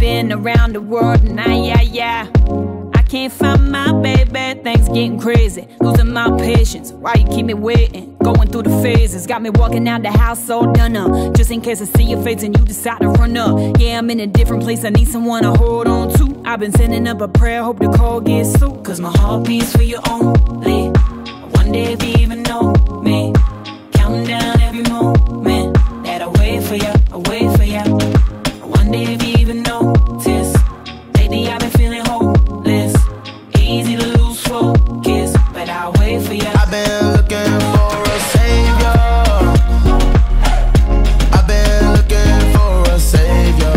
been around the world and I can't find my baby, things getting crazy. Losing my patience, why you keep me waiting? Going through the phases, got me walking out the house all done up. Just in case I see your face and you decide to run up. Yeah, I'm in a different place, I need someone to hold on to. I've been sending up a prayer, hope the call gets through. Cause my heart beats for you only. I wonder if you even know me. Counting down every moment that I wait for you, I wait for you. I wonder if you even notice. Lately I've been feeling hopeless. Easy to lose focus, but I'll wait for you. I've been looking for a savior. I've been looking for a savior.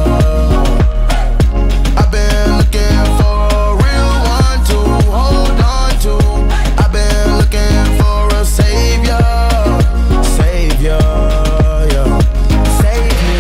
I've been looking for a real one to hold on to. I've been looking for a savior. Savior, yeah. Save me.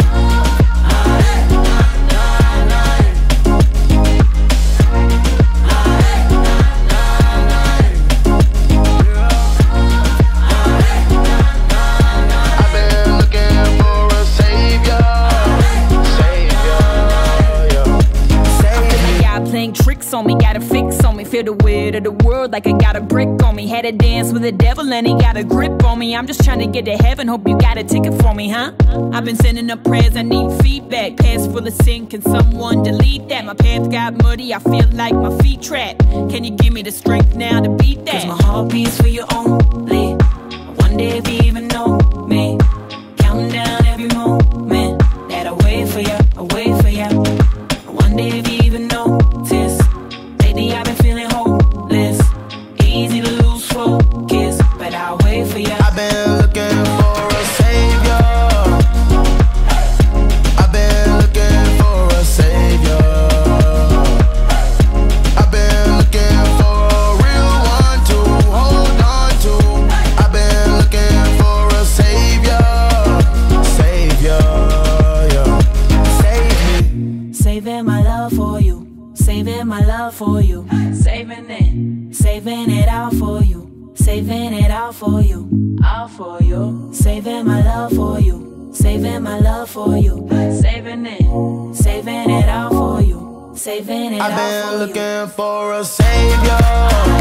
I've been looking for a savior. Savior, yeah. Save me. God playing tricks on me, got a fix on me. Feel the weight of the world like I got a brick on me. Had to dance with the devil and he got a grip on me. I'm just trying to get to heaven, hope you got a ticket for me, huh? I've been sending up prayers, I need feedback. Past full of sin, can someone delete that? My path got muddy, I feel like my feet trapped. Can you give me the strength now to beat that? Cause my heart beats for you only. I wonder if you even know me. Counting down every moment that I wait for you, I wait for you. I wonder if you even notice. Lately I've been feeling hopeless. Easy to lose focus, but I'll wait for you. I've been looking for a savior. I've been looking for a savior. I've been looking for a real one to hold on to. I've been looking for a savior. Savior, yeah. Save me. Saving my love for you, saving my love for you, saving it all for you, saving it all for you, all for you. Saving my love for you, saving my love for you, saving it all for you, saving it all for you. I've been looking for a savior.